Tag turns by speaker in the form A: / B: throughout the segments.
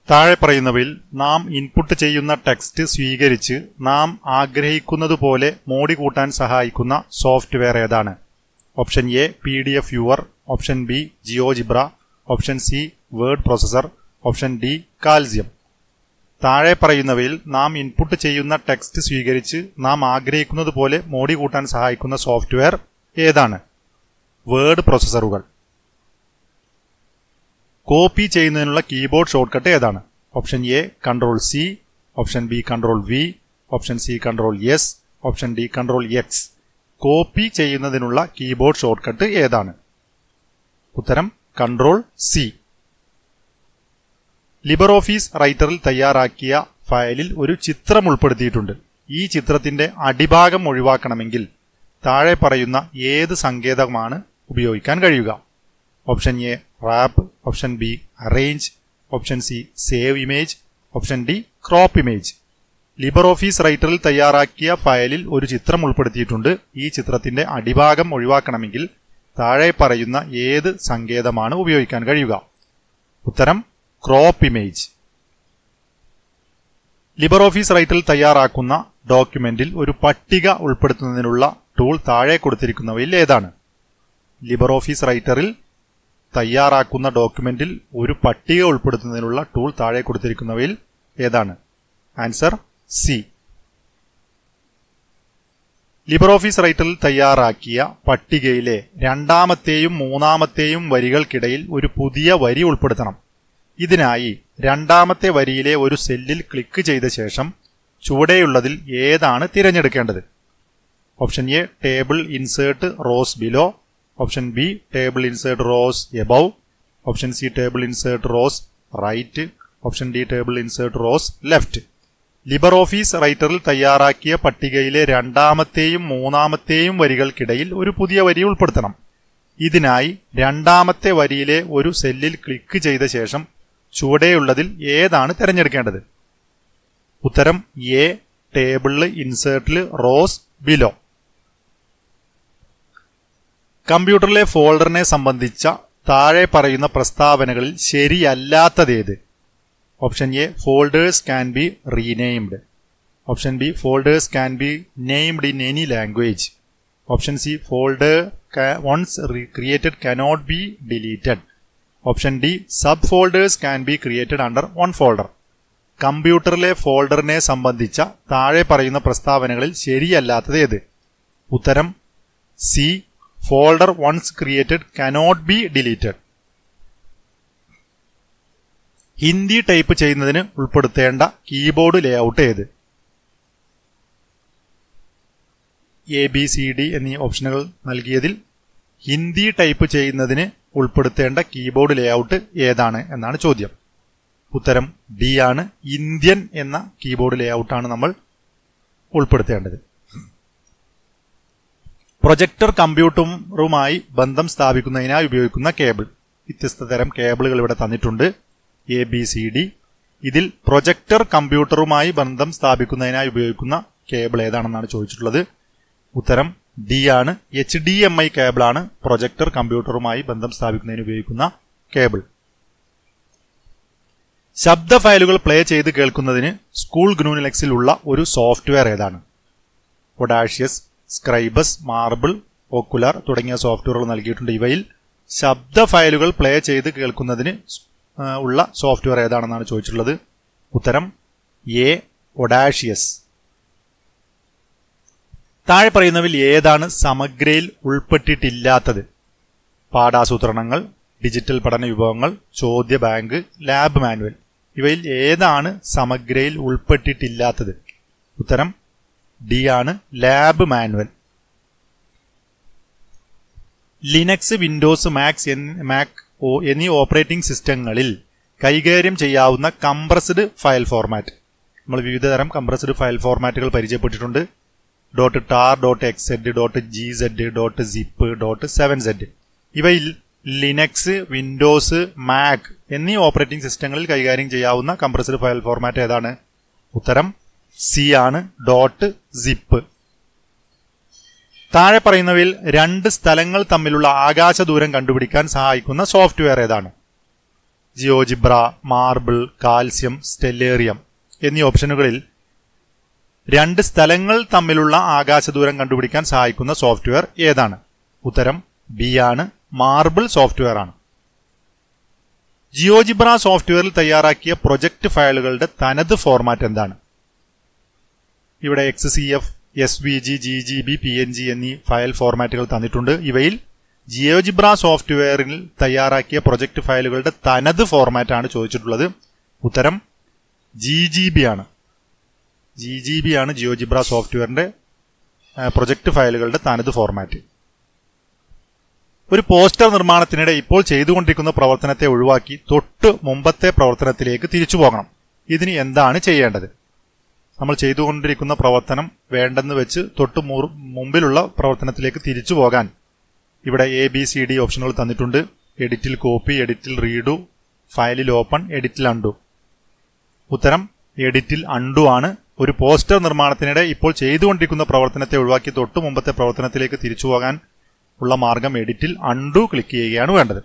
A: താഴെ പറയുന്നവയിൽ നാം ഇൻപുട്ട് ചെയ്യുന്ന ടെക്സ്റ്റ് സ്വീകരിച്ച് നാം ആഗ്രഹിക്കുന്നതുപോലെ മോടി കൂട്ടാൻ സഹായിക്കുന്ന സോഫ്റ്റ്വെയർ ഏതാണ്? Option A PDF viewer, option B GeoGebra, option C word processor, option D calcium. താഴെ പറയുന്നവയിൽ നാം ഇൻപുട്ട് ചെയ്യുന്ന ടെക്സ്റ്റ് സ്വീകരിച്ച് നാം ആഗ്രഹിക്കുന്നതുപോലെ മോടി കൂട്ടാൻ സഹായിക്കുന്ന സോഫ്റ്റ്വെയർ ഏതാണ്? വേർഡ് പ്രോസസറുകൾ. കോപ്പി ചെയ്യുന്നതിനുള്ള കീബോർഡ് ഷോർട്ട്കട്ട് ഏതാണ്? Option A Ctrl+C, option B Ctrl+V, option C Ctrl+S, option D Ctrl+X. Copy ചെയ്യുന്നതിനുള്ള കീബോർഡ് ഷോർട്ട്കട്ട് ഏതാണ്? ഉത്തരം Ctrl+C. ലിബ്രിയോഫീസ് റൈറ്ററിൽ തയ്യാറാക്കിയ ഫയലിൽ ഒരു ചിത്രം ഉൾപ്പെടുത്തിയിട്ടുണ്ട്. ഈ ചിത്രത്തിന്റെ അടിഭാഗം ഒഴിവാക്കണമെങ്കിൽ താഴെ പറയുന്ന ഏത് സങ്കേതമാണ് ഉപയോഗിക്കാൻ കഴിയുക? Option A wrap, option B arrange, option C save image, option D crop image. LibreOffice റൈറ്ററിൽ തയ്യാറാക്കിയ ഫയലിൽ ഒരു ചിത്രം ഉൾപ്പെടുത്തിയിട്ടുണ്ട്. ഈ ചിത്രത്തിന്റെ അടിഭാഗം ഒഴിവാക്കണമെങ്കിൽ താഴെ പറയുന്ന ഏത് സങ്കേതമാണ് ഉപയോഗിക്കാൻ കഴിയുക? ഉത്തരം ക്രോപ്പ് ഇമേജ്. ലിബ്രിയോഫീസ് റൈറ്ററിൽ തയ്യാറാക്കുന്ന ഡോക്യുമെന്റിൽ ഒരു പട്ടിക ഉൾപ്പെടുത്തുന്നതിനുള്ള ടൂൾ താഴെ കൊടുത്തിരിക്കുന്നവയിൽ ഏതാണ്? ലിബ്രിയോഫീസ് റൈറ്ററിൽ തയ്യാറാക്കുന്ന ഡോക്യുമെന്റിൽ ഒരു പട്ടിക ഉൾപ്പെടുത്തുന്നതിനുള്ള ടൂൾ താഴെ കൊടുത്തിരിക്കുന്നവയിൽ ഏതാണ്? Answer C. ലിബ്രിയോഫീസ് റൈറ്ററിൽ തയ്യാറാക്കിയ പട്ടികയിലെ രണ്ടാമത്തെയും മൂന്നാമത്തെയും വരികൾക്കിടയിൽ ഒരു പുതിയ വരി ഉൾപ്പെടുത്തണം. ഇതിനായി രണ്ടാമത്തെ വരിയിലെ ഒരു സെല്ലിൽ ക്ലിക്ക് ചെയ്ത ശേഷം ചുവടെയുള്ളതിൽ ഏതാണ് തിരഞ്ഞെടുക്കേണ്ടത്? Option A table insert rows below, option B table insert rows above, option C table insert rows right, option D table insert rows left. LibreOffice റൈറ്ററിൽ തയ്യാറാക്കിയ പട്ടികയിലെ രണ്ടാമത്തെയും മൂന്നാമത്തെയും വരികൾക്കിടയിൽ ഒരു പുതിയ വരി ഉൾപ്പെടുത്തണം. ഇതിനായി രണ്ടാമത്തെ വരിയിലെ ഒരു സെല്ലിൽ ക്ലിക്ക് ചെയ്ത ശേഷം ചുവടെയുള്ളതിൽ ഏതാണ് തിരഞ്ഞെടുക്കേണ്ടത്? ഉത്തരം എ ടേബിൾ ഇൻസേർട്ടിൽ റോസ് ബിലോ. കമ്പ്യൂട്ടറിലെ ഫോൾഡറിനെ സംബന്ധിച്ച താഴെ പറയുന്ന പ്രസ്താവനകളിൽ ശരിയല്ലാത്തതേത്? Option A folders can be renamed, option B folders can be named in any language, option C folder once created cannot be deleted, option D sub folders can be created under one folder. കമ്പ്യൂട്ടറിലെ ഫോൾഡറിനെ സംബന്ധിച്ച താഴെ പറയുന്ന പ്രസ്താവനകളിൽ ശരിയല്ലാത്തത് ഏത്? ഉത്തരം C folder once created cannot be deleted. Hindi type ചെയ്യുന്നതിന് ഉൾപ്പെടുത്തേണ്ട കീബോർഡ് ലേഔട്ട് ഏത്? ABCD എന്നീ ഓപ്ഷനുകൾ നൽകിയതിൽ ഹിന്ദി ടൈപ്പ് ചെയ്യുന്നതിന് ഉൾപ്പെടുത്തേണ്ട കീബോർഡ് ലേഔട്ട് ഏതാണ് എന്നാണ് ചോദ്യം. ഉത്തരം ഡി ആണ്. ഇന്ത്യൻ എന്ന കീബോർഡ് ലേഔട്ടാണ് നമ്മൾ ഉൾപ്പെടുത്തേണ്ടത്. പ്രൊജക്ടർ കമ്പ്യൂട്ടറുമായി ബന്ധം സ്ഥാപിക്കുന്നതിനായി ഉപയോഗിക്കുന്ന കേബിൾ. വ്യത്യസ്ത തരം കേബിളുകൾ ഇവിടെ തന്നിട്ടുണ്ട്. ABCD. ഇതിൽ പ്രൊജക്ടർ കമ്പ്യൂട്ടറുമായി ബന്ധം സ്ഥാപിക്കുന്നതിനായി ഉപയോഗിക്കുന്ന കേബിൾ ഏതാണെന്നാണ് ചോദിച്ചിട്ടുള്ളത്. ഉത്തരം ഡി ആണ്. HDMI കേബിളാണ് പ്രൊജക്ടർ കമ്പ്യൂട്ടറുമായി ബന്ധം സ്ഥാപിക്കുന്നതിന് ഉപയോഗിക്കുന്ന കേബിൾ. ശബ്ദ ഫയലുകൾ പ്ലേ ചെയ്ത് കേൾക്കുന്നതിന് സ്കൂൾ ഗ്നൂലിനക്സിൽ ഉള്ള ഒരു സോഫ്റ്റ്വെയർ ഏതാണ്? ഒഡാഷ്യസ്, സ്ക്രൈബസ്, മാർബിൾ, ഓക്കുലാർ തുടങ്ങിയ സോഫ്റ്റ്വെയറുകൾ നൽകിയിട്ടുണ്ട്. ഇവയിൽ ശബ്ദ ഫയലുകൾ പ്ലേ ചെയ്ത് കേൾക്കുന്നതിന് ഉള്ള സോഫ്റ്റ്വെയർ ഏതാണെന്നാണ് ചോദിച്ചിട്ടുള്ളത്. ഉത്തരം എ ഒഡാഷ്യസ്. താഴെ പറയുന്നവയിൽ ഏതാണ് സമഗ്രയിൽ ഉൾപ്പെട്ടിട്ടില്ലാത്തത്? പാഠാസൂത്രണങ്ങൾ, ഡിജിറ്റൽ പഠന വിഭവങ്ങൾ, ചോദ്യ ബാങ്ക്, ലാബ് മാനുവൽ. ഇവയിൽ ഏതാണ് സമഗ്രയിൽ ഉൾപ്പെട്ടിട്ടില്ലാത്തത്? ഉത്തരം ഡി ആണ്. Lab manual. Linux, Windows, Mac എന്നീ ഓപ്പറേറ്റിംഗ് സിസ്റ്റങ്ങളിൽ കൈകാര്യം ചെയ്യാവുന്ന കംപ്രസ്ഡ് ഫയൽ ഫോർമാറ്റ്. നമ്മൾ വിവിധ തരം കംപ്രസ്ഡ് ഫയൽ ഫോർമാറ്റുകൾ പരിചയപ്പെട്ടിട്ടുണ്ട്. .tar, .xz, .gz, .zip, .7z. ഇവയിൽ ലിനക്സ്, വിൻഡോസ്, മാക് എന്നീ ഓപ്പറേറ്റിംഗ് സിസ്റ്റങ്ങളിൽ കൈകാര്യം ചെയ്യാവുന്ന കംപ്രസ്ഡ് ഫയൽ ഫോർമാറ്റ് ഏതാണ്? ഉത്തരം സി ആണ്. .zip. താഴെ പറയുന്നവയിൽ രണ്ട് സ്ഥലങ്ങൾ തമ്മിലുള്ള ആകാശദൂരം കണ്ടുപിടിക്കാൻ സഹായിക്കുന്ന സോഫ്റ്റ്വെയർ ഏതാണ്? ജിയോജിബ്ര, മാർബിൾ, കാൽസ്യം, സ്റ്റെല്ലേറിയം എന്നീ ഓപ്ഷനുകളിൽ 2 സ്ഥലങ്ങൾ തമ്മിലുള്ള ആകാശദൂരം കണ്ടുപിടിക്കാൻ സഹായിക്കുന്ന സോഫ്റ്റ്വെയർ ഏതാണ്? ഉത്തരം ബി ആണ്, മാർബിൾ സോഫ്റ്റ്വെയർ ആണ്. ജിയോജിബ്ര സോഫ്റ്റ്വെയറിൽ തയ്യാറാക്കിയ പ്രൊജക്ട് ഫയലുകളുടെ തനത് ഫോർമാറ്റ് എന്താണ്? ഇവിടെ XCF, SVG, GGB, PNG എന്നീ ഫയൽ ഫോർമാറ്റുകൾ തന്നിട്ടുണ്ട്. ഇവയിൽ ജിയോജിബ്ര സോഫ്റ്റ്വെയറിൽ തയ്യാറാക്കിയ പ്രൊജക്ട് ഫയലുകളുടെ തനത് ഫോർമാറ്റ് ആണ് ചോദിച്ചിട്ടുള്ളത്. ഉത്തരം GGB ആണ്. GGB ആണ് ജിയോജിബ്ര സോഫ്റ്റ്വെയറിന്റെ പ്രൊജക്ട് ഫയലുകളുടെ തനത് ഫോർമാറ്റ്. ഒരു പോസ്റ്റർ നിർമ്മാണത്തിനിടെ ഇപ്പോൾ ചെയ്തുകൊണ്ടിരിക്കുന്ന പ്രവർത്തനത്തെ ഒഴിവാക്കി തൊട്ട് മുമ്പത്തെ പ്രവർത്തനത്തിലേക്ക് തിരിച്ചു പോകണം. ഇതിന് എന്താണ് ചെയ്യേണ്ടത്? നമ്മൾ ചെയ്തുകൊണ്ടിരിക്കുന്ന പ്രവർത്തനം വേണ്ടെന്ന് വെച്ച് തൊട്ട് മുമ്പിലുള്ള പ്രവർത്തനത്തിലേക്ക് തിരിച്ചു പോകാൻ ഇവിടെ ABCD ഓപ്ഷനുകൾ തന്നിട്ടുണ്ട്. എഡിറ്റിൽ കോപ്പി, എഡിറ്റിൽ റീഡു, ഫയലിൽ ഓപ്പൺ, എഡിറ്റിൽ അൺഡു. ഉത്തരം എഡിറ്റിൽ അൺഡു ആണ്. ഒരു പോസ്റ്റർ നിർമ്മാണത്തിനിടെ ഇപ്പോൾ ചെയ്തുകൊണ്ടിരിക്കുന്ന പ്രവർത്തനത്തെ ഒഴിവാക്കി തൊട്ട് മുമ്പത്തെ പ്രവർത്തനത്തിലേക്ക് തിരിച്ചു പോകാൻ ഉള്ള മാർഗം എഡിറ്റിൽ അൺഡു ക്ലിക്ക് ചെയ്യുകയാണ് വേണ്ടത്.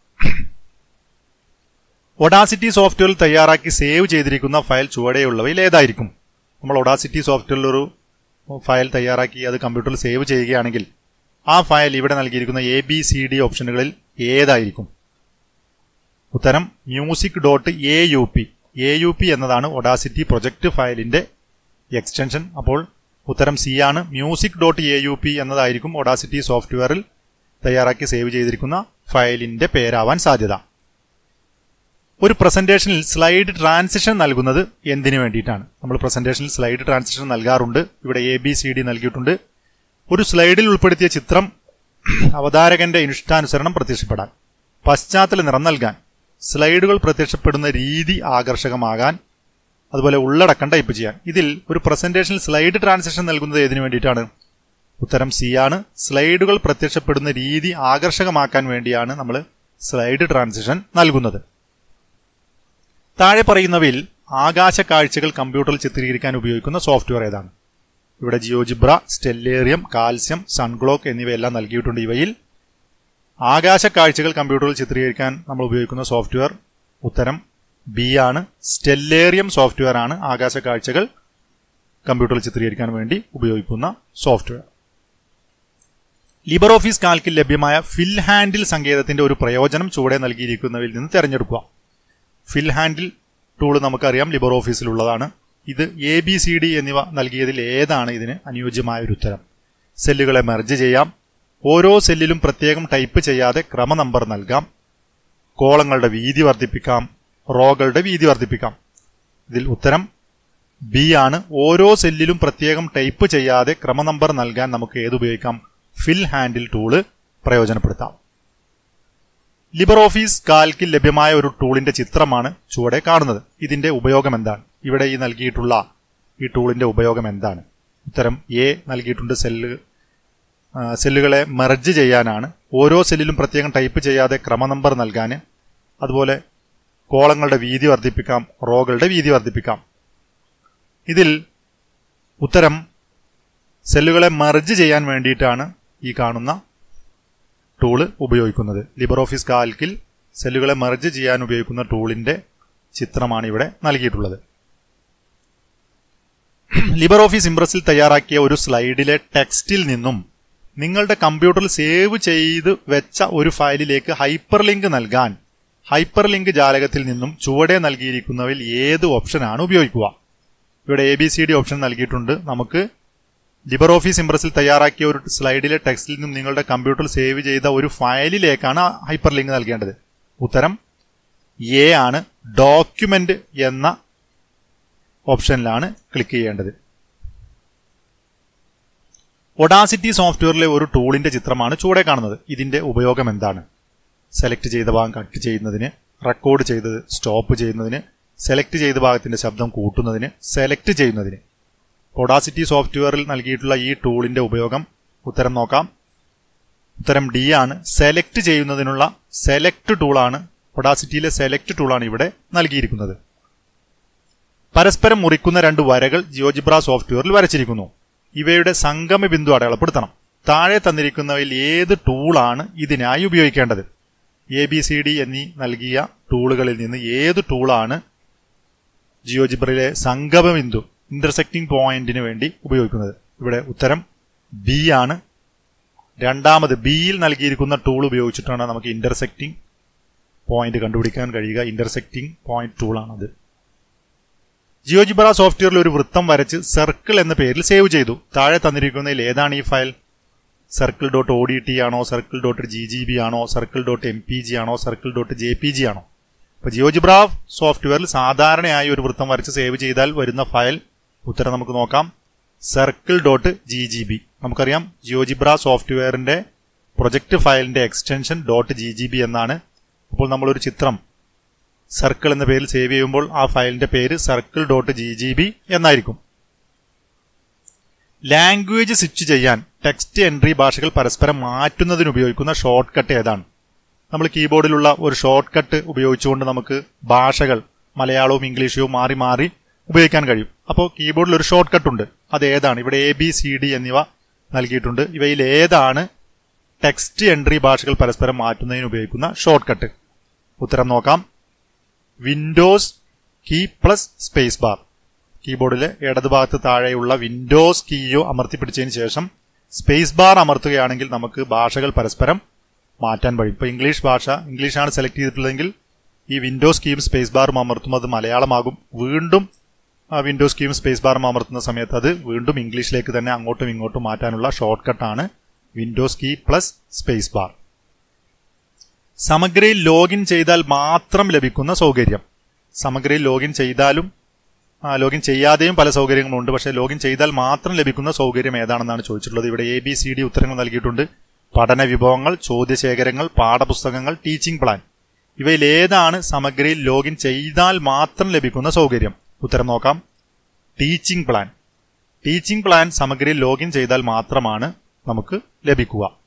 A: ഒഡാസിറ്റി സോഫ്റ്റ്വെയറിൽ തയ്യാറാക്കി സേവ് ചെയ്തിരിക്കുന്ന ഫയൽ ചുവടെയുള്ളവയിൽ ഏതായിരിക്കും? നമ്മൾ ഒഡാസിറ്റി സോഫ്റ്റ്വെയറിൽ ഒരു ഫയൽ തയ്യാറാക്കി അത് കമ്പ്യൂട്ടറിൽ സേവ് ചെയ്യുകയാണെങ്കിൽ ആ ഫയൽ ഇവിടെ നൽകിയിരിക്കുന്ന ABCD ഓപ്ഷനുകളിൽ ഏതായിരിക്കും? ഉത്തരം music.aup. AUP എന്നതാണ് ഒഡാസിറ്റി പ്രൊജക്ട് ഫയലിന്റെ എക്സ്റ്റൻഷൻ. അപ്പോൾ ഉത്തരം സി ആണ്. music.aup എന്നതായിരിക്കും ഒഡാസിറ്റി സോഫ്റ്റ്വെയറിൽ തയ്യാറാക്കി സേവ് ചെയ്തിരിക്കുന്ന ഫയലിന്റെ പേരാവാൻ സാധ്യത. ഒരു പ്രസന്റേഷനിൽ സ്ലൈഡ് ട്രാൻസിഷൻ നൽകുന്നത് എന്തിനു വേണ്ടിയിട്ടാണ്? നമ്മൾ പ്രസന്റേഷനിൽ സ്ലൈഡ് ട്രാൻസിഷൻ നൽകാറുണ്ട്. ഇവിടെ ABCD നൽകിയിട്ടുണ്ട്. ഒരു സ്ലൈഡിൽ ഉൾപ്പെടുത്തിയ ചിത്രം അവതാരകന്റെ ഇഷ്ടാനുസരണം പ്രത്യക്ഷപ്പെടാൻ, പശ്ചാത്തല നിറം നൽകാൻ, സ്ലൈഡുകൾ പ്രത്യക്ഷപ്പെടുന്ന രീതി ആകർഷകമാകാൻ, അതുപോലെ ഉള്ളടക്കം ടൈപ്പ് ചെയ്യാൻ. ഇതിൽ ഒരു പ്രസന്റേഷനിൽ സ്ലൈഡ് ട്രാൻസിഷൻ നൽകുന്നത് ഏതിനു വേണ്ടിയിട്ടാണ്? ഉത്തരം സി ആണ്. സ്ലൈഡുകൾ പ്രത്യക്ഷപ്പെടുന്ന രീതി ആകർഷകമാക്കാൻ വേണ്ടിയാണ് നമ്മൾ സ്ലൈഡ് ട്രാൻസിഷൻ നൽകുന്നത്. താഴെ പറയുന്നവയിൽ ആകാശ കാഴ്ചകൾ കമ്പ്യൂട്ടറിൽ ചിത്രീകരിക്കാൻ ഉപയോഗിക്കുന്ന സോഫ്റ്റ്വെയർ ഏതാണ്? ഇവിടെ ജിയോജിബ്ര, സ്റ്റെല്ലേറിയം, കാൽസ്യം, സൺഗ്ലോക്ക് എന്നിവയെല്ലാം നൽകിയിട്ടുണ്ട്. ഇവയിൽ ആകാശ കാഴ്ചകൾ കമ്പ്യൂട്ടറിൽ ചിത്രീകരിക്കാൻ നമ്മൾ ഉപയോഗിക്കുന്ന സോഫ്റ്റ്വെയർ ഉത്തരം ബി ആണ്. സ്റ്റെല്ലേറിയം സോഫ്റ്റ്വെയർ ആണ് ആകാശ കാഴ്ചകൾ കമ്പ്യൂട്ടറിൽ ചിത്രീകരിക്കാൻ വേണ്ടി ഉപയോഗിക്കുന്ന സോഫ്റ്റ്വെയർ. ലിബർ ഓഫീസ് കാൽക്കിൽ ലഭ്യമായ ഫിൽ ഹാൻഡിൽ സങ്കേതത്തിന്റെ ഒരു പ്രയോജനം ചുവടെ നൽകിയിരിക്കുന്നവയിൽ നിന്ന് തിരഞ്ഞെടുക്കുക. ഫിൽ ഹാൻഡിൽ ടൂൾ നമുക്കറിയാം ലിബർ ഓഫീസിലുള്ളതാണ്. ഇത് ABCD എന്നിവ നൽകിയതിൽ ഏതാണ് ഇതിന് അനുയോജ്യമായ ഒരു ഉത്തരം? സെല്ലുകളെ മെർജ് ചെയ്യാം, ഓരോ സെല്ലിലും പ്രത്യേകം ടൈപ്പ് ചെയ്യാതെ ക്രമ നമ്പർ നൽകാം, കോളങ്ങളുടെ വീതി വർദ്ധിപ്പിക്കാം, റോകളുടെ വീതി വർദ്ധിപ്പിക്കാം. ഇതിൽ ഉത്തരം ബി ആണ്. ഓരോ സെല്ലിലും പ്രത്യേകം ടൈപ്പ് ചെയ്യാതെ ക്രമ നമ്പർ നൽകാൻ നമുക്ക് ഏതുപയോഗിക്കാം? ഫിൽ ഹാൻഡിൽ ടൂള് പ്രയോജനപ്പെടുത്താം. ലിബർ ഓഫീസ് കാൽക്കിൽ ലഭ്യമായ ഒരു ടൂളിന്റെ ചിത്രമാണ് ചുവടെ കാണുന്നത്. ഇതിന്റെ ഉപയോഗം എന്താണ്? ഇവിടെ ഈ നൽകിയിട്ടുള്ള ഈ ടൂളിന്റെ ഉപയോഗം എന്താണ്? ഉത്തരം എ നൽകിയിട്ടുണ്ട്. സെല്ലുകളെ മെർജ് ചെയ്യാനാണ്, ഓരോ സെല്ലിലും പ്രത്യേകം ടൈപ്പ് ചെയ്യാതെ ക്രമ നമ്പർ നൽകാൻ, അതുപോലെ കോളങ്ങളുടെ വീതി വർദ്ധിപ്പിക്കാം, റോകളുടെ വീതി വർദ്ധിപ്പിക്കാം. ഇതിൽ ഉത്തരം സെല്ലുകളെ മെർജ് ചെയ്യാൻ വേണ്ടിയിട്ടാണ് ഈ കാണുന്ന ടൂള് ഉപയോഗിക്കുന്നത്. ലിബർ ഓഫീസ് കാൽക്കിൽ സെല്ലുകളെ മെർജ് ചെയ്യാൻ ഉപയോഗിക്കുന്ന ടൂളിന്റെ ചിത്രമാണ് ഇവിടെ നൽകിയിട്ടുള്ളത്. ലിബർ ഓഫീസ് ഇംപ്രസിൽ തയ്യാറാക്കിയ ഒരു സ്ലൈഡിലെ ടെക്സ്റ്റിൽ നിന്നും നിങ്ങളുടെ കമ്പ്യൂട്ടറിൽ സേവ് ചെയ്ത് വെച്ച ഒരു ഫയലിലേക്ക് ഹൈപ്പർ ലിങ്ക് നൽകാൻ ഹൈപ്പർ ലിങ്ക് ജാലകത്തിൽ നിന്നും ചുവടെ നൽകിയിരിക്കുന്നവയിൽ ഏത് ഓപ്ഷനാണ് ഉപയോഗിക്കുക? ഇവിടെ ABCD ഓപ്ഷൻ നൽകിയിട്ടുണ്ട്. നമുക്ക് ലിബർ ഓഫീസ് ഇംപ്രസിൽ തയ്യാറാക്കിയ ഒരു സ്ലൈഡിലെ ടെക്സ്റ്റിൽ നിന്നും നിങ്ങളുടെ കമ്പ്യൂട്ടറിൽ സേവ് ചെയ്ത ഒരു ഫയലിലേക്കാണ് ഹൈപ്പർ ലിങ്ക് നൽകേണ്ടത്. ഉത്തരം എ ആണ്. ഡോക്യുമെന്റ് എന്ന ഓപ്ഷനിലാണ് ക്ലിക്ക് ചെയ്യേണ്ടത്. ഒഡാസിറ്റി സോഫ്റ്റ്വെയറിലെ ഒരു ടൂളിന്റെ ചിത്രമാണ് ചുവടെ കാണുന്നത്. ഇതിന്റെ ഉപയോഗം എന്താണ്? സെലക്ട് ചെയ്ത ഭാഗം കട്ട് ചെയ്യുന്നതിന്, റെക്കോർഡ് ചെയ്തത് സ്റ്റോപ്പ് ചെയ്യുന്നതിന്, സെലക്ട് ചെയ്ത ഭാഗത്തിന്റെ ശബ്ദം കൂട്ടുന്നതിന്, സെലക്ട് ചെയ്യുന്നതിന്. ഒഡാസിറ്റി സോഫ്റ്റ്വെയറിൽ നൽകിയിട്ടുള്ള ഈ ടൂളിന്റെ ഉപയോഗം ഉത്തരം നോക്കാം. ഉത്തരം ഡി ആണ്. സെലക്ട് ചെയ്യുന്നതിനുള്ള സെലക്ട് ടൂളാണ്, ഒഡാസിറ്റിയിലെ സെലക്ട് ടൂളാണ് ഇവിടെ നൽകിയിരിക്കുന്നത്. പരസ്പരം മുറിക്കുന്ന 2 വരകൾ ജിയോജിബ്ര സോഫ്റ്റ്വെയറിൽ വരച്ചിരിക്കുന്നു. ഇവയുടെ സംഗമ ബിന്ദു അടയാളപ്പെടുത്തണം. താഴെ തന്നിരിക്കുന്നവയിൽ ഏത് ടൂളാണ് ഇതിനായി ഉപയോഗിക്കേണ്ടത്? ABCD എന്നീ നൽകിയ ടൂളുകളിൽ നിന്ന് ഏത് ടൂളാണ് ജിയോജിബ്രയിലെ സംഗമബിന്ദു ഇന്റർസെക്റ്റിംഗ് പോയിന്റിന് വേണ്ടി ഉപയോഗിക്കുന്നത്? ഇവിടെ ഉത്തരം ബി ആണ്. രണ്ടാമത് ബിയിൽ നൽകിയിരിക്കുന്ന ടൂൾ ഉപയോഗിച്ചിട്ടാണ് നമുക്ക് ഇന്റർസെക്റ്റിംഗ് പോയിന്റ് കണ്ടുപിടിക്കാൻ കഴിയുക. Intersecting point ടൂളാണത്. ജിയോജിബ്ര സോഫ്റ്റ്വെയറിൽ ഒരു വൃത്തം വരച്ച് സർക്കിൾ എന്ന പേരിൽ സേവ് ചെയ്തു. താഴെ തന്നിരിക്കുന്നതിൽ ഏതാണ് ഈ ഫയൽ? circle.odt ആണോ, circle.ggb ആണോ, circle.mpg ആണോ, circle.jpg ആണോ? അപ്പോൾ ജിയോജിബ്ര സോഫ്റ്റ്വെയറിൽ സാധാരണയായി ഒരു വൃത്തം വരച്ച് സേവ് ചെയ്താൽ വരുന്ന ഫയൽ ഉത്തരം നമുക്ക് നോക്കാം. circle.ggb. നമുക്കറിയാം ജിയോജിബ്ര സോഫ്റ്റ്വെയറിന്റെ പ്രൊജക്ട് ഫയലിന്റെ എക്സ്റ്റൻഷൻ .ggb എന്നാണ്. അപ്പോൾ നമ്മളൊരു ചിത്രം സർക്കിൾ എന്ന പേരിൽ സേവ് ചെയ്യുമ്പോൾ ആ ഫയലിന്റെ പേര് circle.ggb എന്നായിരിക്കും. ലാംഗ്വേജ് സ്വിച്ച് ചെയ്യാൻ ടെക്സ്റ്റ് എൻട്രി ഭാഷകൾ പരസ്പരം മാറ്റുന്നതിന് ഉപയോഗിക്കുന്ന ഷോർട്ട് കട്ട് ഏതാണ്? നമ്മൾ കീബോർഡിലുള്ള ഒരു ഷോർട്ട് കട്ട് ഉപയോഗിച്ചുകൊണ്ട് നമുക്ക് ഭാഷകൾ മലയാളവും ഇംഗ്ലീഷും മാറി മാറി ഉപയോഗിക്കാൻ കഴിയും. അപ്പോൾ കീബോർഡിൽ ഒരു ഷോർട്ട് കട്ട് ഉണ്ട്. അത് ഏതാണ്? ഇവിടെ ABCD എന്നിവ നൽകിയിട്ടുണ്ട്. ഇവയിൽ ഏതാണ് ടെക്സ്റ്റ് എൻട്രി ഭാഷകൾ പരസ്പരം മാറ്റുന്നതിന് ഉപയോഗിക്കുന്ന ഷോർട്ട് കട്ട്? ഉത്തരം നോക്കാം. Windows key plus space bar. കീബോർഡിലെ ഇടതുഭാഗത്ത് താഴെയുള്ള വിൻഡോസ് കീയോ അമർത്തിപ്പിടിച്ചതിന് ശേഷം സ്പേസ് ബാർ അമർത്തുകയാണെങ്കിൽ നമുക്ക് ഭാഷകൾ പരസ്പരം മാറ്റാൻ കഴിയും. ഇപ്പോൾ ഇംഗ്ലീഷാണ് സെലക്ട് ചെയ്തിട്ടുള്ളതെങ്കിൽ ഈ വിൻഡോസ് കീയും സ്പേസ് ബാറും അമർത്തുമ്പോൾ അത് മലയാളമാകും. വീണ്ടും വിൻഡോസ് കീയും സ്പേസ് ബാറും അമർത്തുന്ന സമയത്ത് അത് വീണ്ടും ഇംഗ്ലീഷിലേക്ക് തന്നെ അങ്ങോട്ടും ഇങ്ങോട്ടും മാറ്റാനുള്ള ഷോർട്ട് കട്ടാണ് Windows key plus space bar. സമഗ്രയിൽ ലോഗിൻ ചെയ്താൽ മാത്രം ലഭിക്കുന്ന സൗകര്യം. സമഗ്രയിൽ ലോഗിൻ ചെയ്താലും ലോഗിൻ ചെയ്യാതെയും പല സൗകര്യങ്ങളുണ്ട്. പക്ഷേ ലോഗിൻ ചെയ്താൽ മാത്രം ലഭിക്കുന്ന സൗകര്യം ഏതാണെന്നാണ് ചോദിച്ചിട്ടുള്ളത്. ഇവിടെ ABCD ഉത്തരങ്ങൾ നൽകിയിട്ടുണ്ട്. പഠന വിഭവങ്ങൾ, ചോദ്യശേഖരങ്ങൾ, പാഠപുസ്തകങ്ങൾ, ടീച്ചിങ് പ്ലാൻ. ഇവയിൽ ഏതാണ് സമഗ്രയിൽ ലോഗിൻ ചെയ്താൽ മാത്രം ലഭിക്കുന്ന സൗകര്യം? ഉത്തരം നോക്കാം. Teaching plan. ടീച്ചിങ് പ്ലാൻ സമഗ്രയിൽ ലോഗിൻ ചെയ്താൽ മാത്രമാണ് നമുക്ക് ലഭിക്കുക.